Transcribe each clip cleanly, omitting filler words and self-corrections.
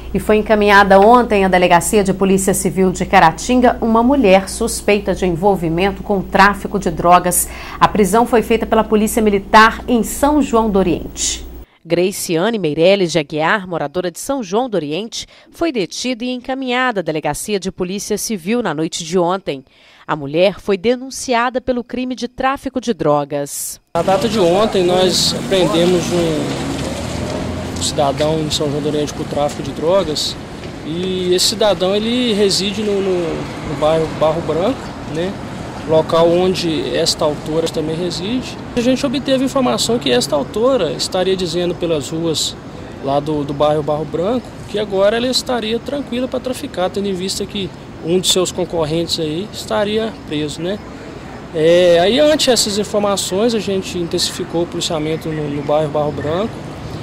E foi encaminhada ontem à Delegacia de Polícia Civil de Caratinga uma mulher suspeita de envolvimento com tráfico de drogas. A prisão foi feita pela Polícia Militar em São João do Oriente. Graciane Meirelles de Aguiar, moradora de São João do Oriente, foi detida e encaminhada à Delegacia de Polícia Civil na noite de ontem. A mulher foi denunciada pelo crime de tráfico de drogas. Na data de ontem, nós prendemos um cidadão em São João do Oriente por tráfico de drogas. E esse cidadão ele reside no bairro Barro Branco, né? Local onde esta autora também reside. A gente obteve informação que esta autora estaria dizendo pelas ruas lá do bairro Barro Branco que agora ela estaria tranquila para traficar, tendo em vista que um de seus concorrentes aí estaria preso, né? Aí ante essas informações a gente intensificou o policiamento no bairro Barro Branco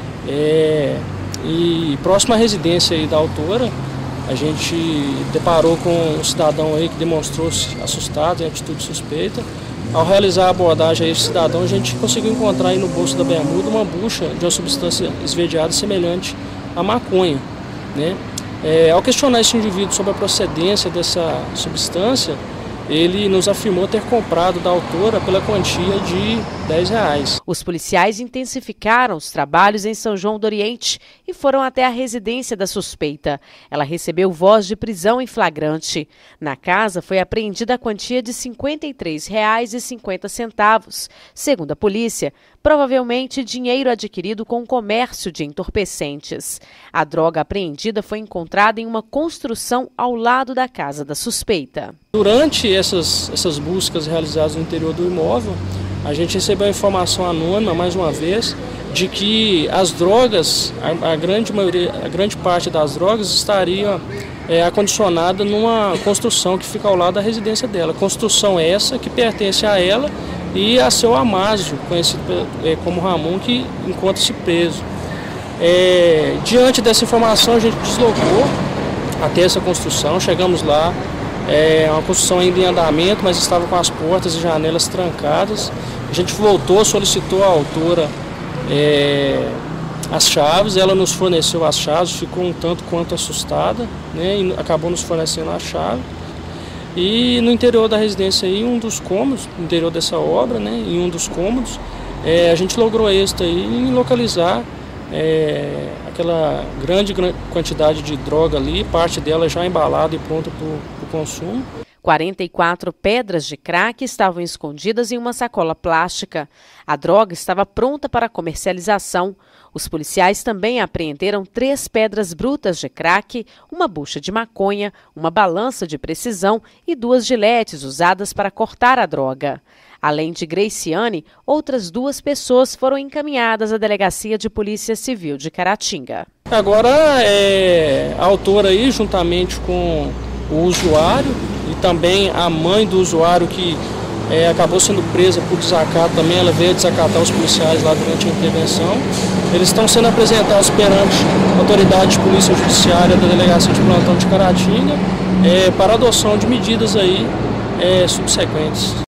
e próximo à residência aí da autora. A gente deparou com um cidadão aí que demonstrou-se assustado, em atitude suspeita. Ao realizar a abordagem a esse cidadão, a gente conseguiu encontrar aí no bolso da bermuda uma bucha de uma substância esverdeada semelhante à maconha, né? Ao questionar esse indivíduo sobre a procedência dessa substância, ele nos afirmou ter comprado da autora pela quantia de R$10. Os policiais intensificaram os trabalhos em São João do Oriente e foram até a residência da suspeita. Ela recebeu voz de prisão em flagrante. Na casa foi apreendida a quantia de R$ 53,50. Segundo a polícia, provavelmente dinheiro adquirido com o comércio de entorpecentes. A droga apreendida foi encontrada em uma construção ao lado da casa da suspeita. Durante essas buscas realizadas no interior do imóvel, a gente recebeu a informação anônima, mais uma vez, de que as drogas, a grande parte das drogas estaria acondicionada numa construção que fica ao lado da residência dela. Construção essa que pertence a ela e a seu Amásio, conhecido como Ramon, que encontra-se preso. Diante dessa informação, a gente deslocou até essa construção, chegamos lá. Uma construção ainda em andamento, mas estava com as portas e janelas trancadas. A gente voltou, solicitou à autora as chaves, ela nos forneceu as chaves, ficou um tanto quanto assustada, né, e acabou nos fornecendo a chave. E no interior da residência, em um dos cômodos, no interior dessa obra, né, em um dos cômodos, a gente logrou êxito aí em localizar aquela grande quantidade de droga ali, parte dela já embalada e pronta para o consumo. 44 pedras de crack estavam escondidas em uma sacola plástica. A droga estava pronta para comercialização. Os policiais também apreenderam 3 pedras brutas de crack, uma bucha de maconha, uma balança de precisão e 2 giletes usadas para cortar a droga. Além de Graciane, outras 2 pessoas foram encaminhadas à Delegacia de Polícia Civil de Caratinga. Agora a autora aí, juntamente com o usuário e também a mãe do usuário que acabou sendo presa por desacato também, ela veio desacatar os policiais lá durante a intervenção. Eles estão sendo apresentados perante a autoridade de polícia judiciária da Delegacia de Plantão de Caratinga para adoção de medidas aí subsequentes.